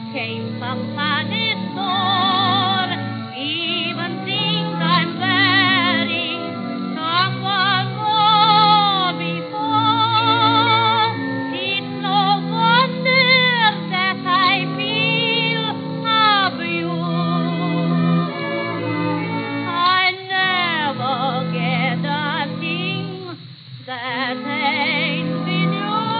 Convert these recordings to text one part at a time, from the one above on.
came some funny store. Even things I'm wearing someone wore before. It's no wonder that I feel abused. I never get a thing that ain't been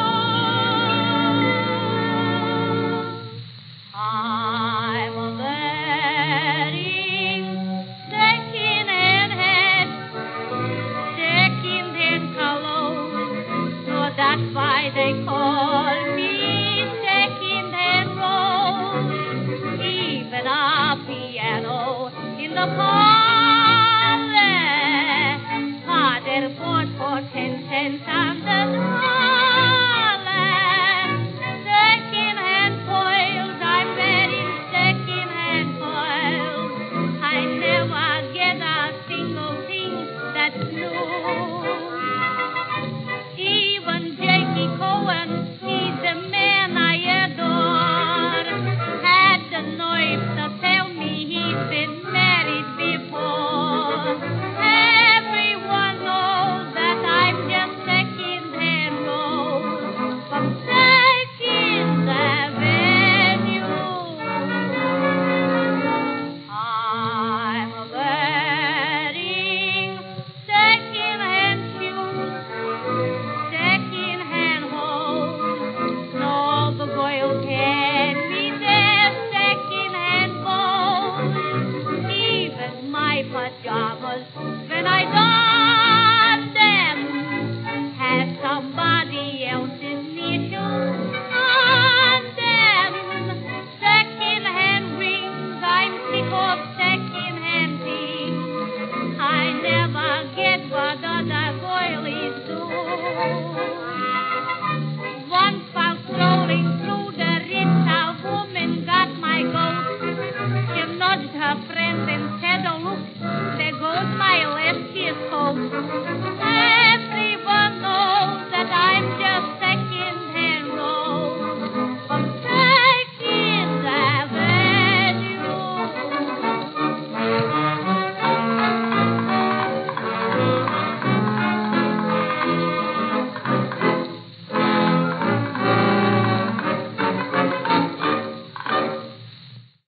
used. I'm wearing second-hand hat, second-hand clothes, so that's why they call me second-hand rose. Even a piano in the park